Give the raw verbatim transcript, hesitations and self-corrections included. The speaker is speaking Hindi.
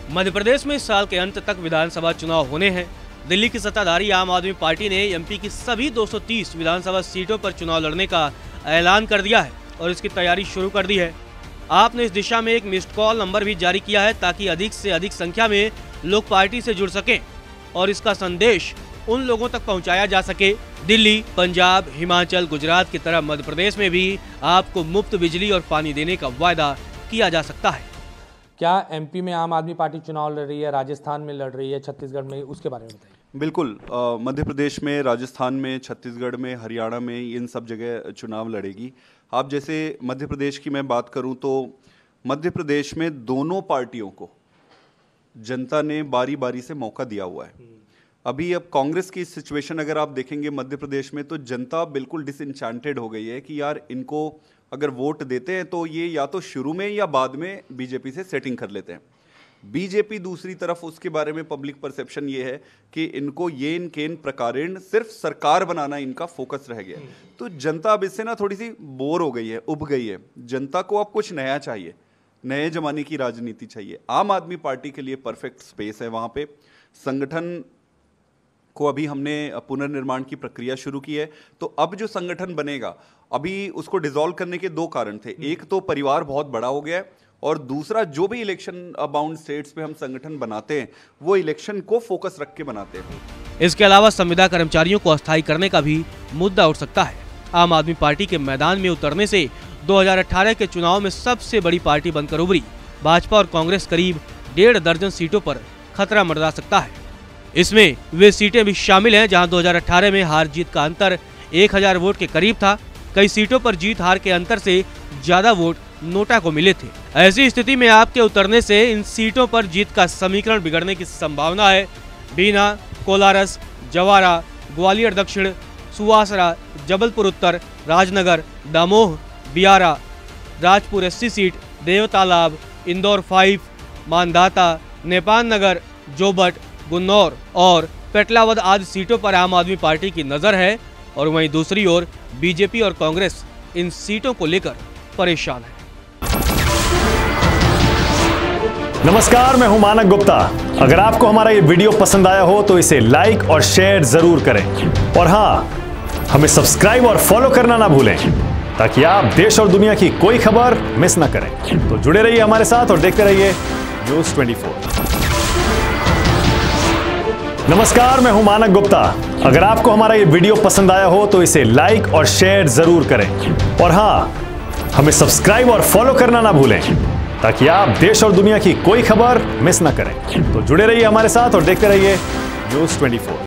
मध्य प्रदेश में इस साल के अंत तक विधानसभा चुनाव होने हैं। दिल्ली की सत्ताधारी आम आदमी पार्टी ने एमपी की सभी दो सौ तीस विधानसभा सीटों पर चुनाव लड़ने का ऐलान कर दिया है और इसकी तैयारी शुरू कर दी है। आपने इस दिशा में एक मिस्ड कॉल नंबर भी जारी किया है ताकि अधिक से अधिक संख्या में लोग पार्टी से जुड़ सकें और इसका संदेश उन लोगों तक पहुंचाया जा सके। दिल्ली, पंजाब, हिमाचल, गुजरात की तरह मध्य प्रदेश में भी आपको मुफ्त बिजली और पानी देने का वायदा किया जा सकता है। क्या एमपी में आम आदमी पार्टी चुनाव लड़ रही है, राजस्थान में लड़ रही है, छत्तीसगढ़ में, उसके बारे में बताइए। बिल्कुल, मध्य प्रदेश में, राजस्थान में, छत्तीसगढ़ में, हरियाणा में, इन सब जगह चुनाव लड़ेगी। आप जैसे मध्य प्रदेश की मैं बात करूं तो मध्य प्रदेश में दोनों पार्टियों को जनता ने बारी बारी से मौका दिया हुआ है। अभी अब कांग्रेस की सिचुएशन अगर आप देखेंगे मध्य प्रदेश में, तो जनता बिल्कुल डिसइंचेंटेड हो गई है कि यार इनको अगर वोट देते हैं तो ये या तो शुरू में या बाद में बीजेपी से सेटिंग कर लेते हैं। बीजेपी दूसरी तरफ, उसके बारे में पब्लिक परसेप्शन ये है कि इनको ये इन केन प्रकारेण सिर्फ सरकार बनाना इनका फोकस रह गया। तो जनता अब इससे ना थोड़ी सी बोर हो गई है, उब गई है। जनता को अब कुछ नया चाहिए, नए जमाने की राजनीति चाहिए। आम आदमी पार्टी के लिए परफेक्ट स्पेस है वहाँ पे। संगठन को अभी हमने पुनर्निर्माण की प्रक्रिया शुरू की है, तो अब जो संगठन बनेगा, अभी उसको डिसॉल्व करने के दो कारण थे। एक तो परिवार बहुत बड़ा हो गया है और दूसरा जो भी इलेक्शन बाउंड स्टेट्स पे हम संगठन बनाते हैं वो इलेक्शन को फोकस रख के बनाते हैं। इसके अलावा संविदा कर्मचारियों को अस्थायी करने का भी मुद्दा उठ सकता है। आम आदमी पार्टी के मैदान में उतरने से दो हज़ार अठारह के चुनाव में सबसे बड़ी पार्टी बनकर उभरी। भाजपा और कांग्रेस करीब डेढ़ दर्जन सीटों पर खतरा मंडरा सकता है। इसमें वे सीटें भी शामिल हैं जहां दो हज़ार अठारह में हार जीत का अंतर एक हज़ार वोट के करीब था। कई सीटों पर जीत हार के अंतर से ज्यादा वोट नोटा को मिले थे। ऐसी स्थिति में आपके उतरने से इन सीटों पर जीत का समीकरण बिगड़ने की संभावना है। बीना, कोलारस, जवारा, ग्वालियर दक्षिण, सुवासरा, जबलपुर उत्तर, Rajnagar, Damoh, Biyara, Rajpur SC seat, Deotalab, Indore five, Mandhata, Nepal Nagar, Jobat, Gunnaur और पेटलावद आदि सीटों पर आम आदमी पार्टी की नजर है और वहीं दूसरी ओर बीजेपी और कांग्रेस इन सीटों को लेकर परेशान है। नमस्कार, मैं हूं मानक गुप्ता। अगर आपको हमारा ये वीडियो पसंद आया हो तो इसे लाइक और शेयर जरूर करें और हाँ, हमें सब्सक्राइब और फॉलो करना ना भूलें ताकि आप देश और दुनिया की कोई खबर मिस ना करें। तो जुड़े रहिए हमारे साथ और देखते रहिए न्यूज़ चौबीस। नमस्कार, मैं हूं मानक गुप्ता। अगर आपको हमारा ये वीडियो पसंद आया हो तो इसे लाइक और शेयर जरूर करें और हाँ, हमें सब्सक्राइब और फॉलो करना ना भूलें ताकि आप देश और दुनिया की कोई खबर मिस ना करें। तो जुड़े रहिए हमारे साथ और देखते रहिए न्यूज़ चौबीस।